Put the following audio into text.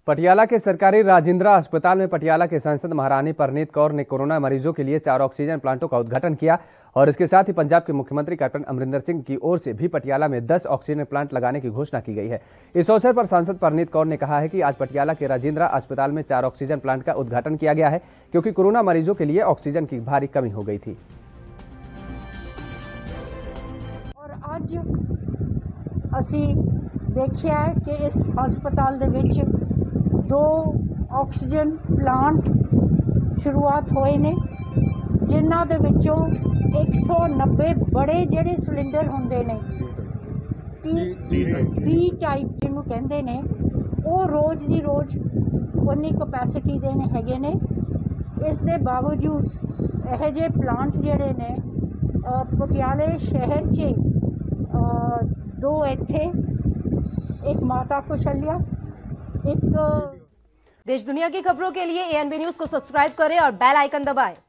पटियाला के सरकारी राजिंद्रा अस्पताल में पटियाला के सांसद महारानी परनीत कौर ने कोरोना मरीजों के लिए 4 ऑक्सीजन प्लांटों का उद्घाटन किया और इसके साथ ही पंजाब के मुख्यमंत्री कैप्टन अमरिंदर सिंह की ओर से भी पटियाला में 10 ऑक्सीजन प्लांट लगाने की घोषणा की गई है। इस अवसर पर सांसद परनीत कौर ने कहा है कि आज पटियाला के राजिंद्रा अस्पताल में 4 ऑक्सीजन प्लांट का उद्घाटन किया गया है क्योंकि कोरोना मरीजों के लिए ऑक्सीजन की भारी कमी हो गई थी। और आज असी देखिया है कि इस हस्पताल दे विच 2 ऑक्सीजन प्लांट शुरुआत होए ने, जिन्हां दे विचों 190 बड़े जिहड़े सिलेंडर हुंदे ने टी टाइप जिन्हों कहंदे ने, वो रोज़ दी रोज़ उन्नी कैपेसिटी दे हैगे ने। इस दे बावजूद यह जे प्लांट जिहड़े ने पटियाले शहर च 2 इत्थे, एक माता कौशल्या, एक। देश दुनिया की खबरों के लिए ANB न्यूज़ को सब्सक्राइब करें और बेल आइकन दबाएं।